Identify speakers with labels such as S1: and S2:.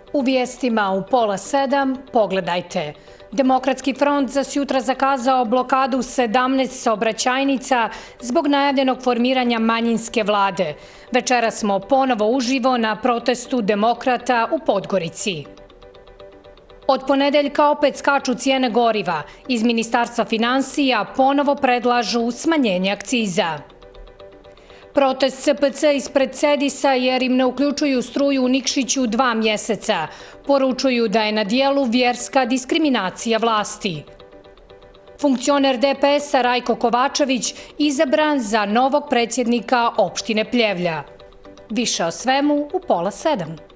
S1: U vijestima u 6:30 pogledajte. Demokratski front za sjutra zakazao blokadu 17 saobraćajnica zbog najavljenog formiranja manjinske vlade. Večera smo ponovo uživo na protestu demokrata u Podgorici. Od ponedeljka opet skaču cijene goriva. Iz Ministarstva finansija ponovo predlažu smanjenje akciza. Protest SPC ispred Cedisa jer im ne uključuju struju u Nikšiću 2 mjeseca. Poručuju da je na dijelu vjerska diskriminacija vlasti. Funkcioner DPS-a Rajko Kovačević izabran za novog predsjednika opštine Pljevlja. Više o svemu u 6:30.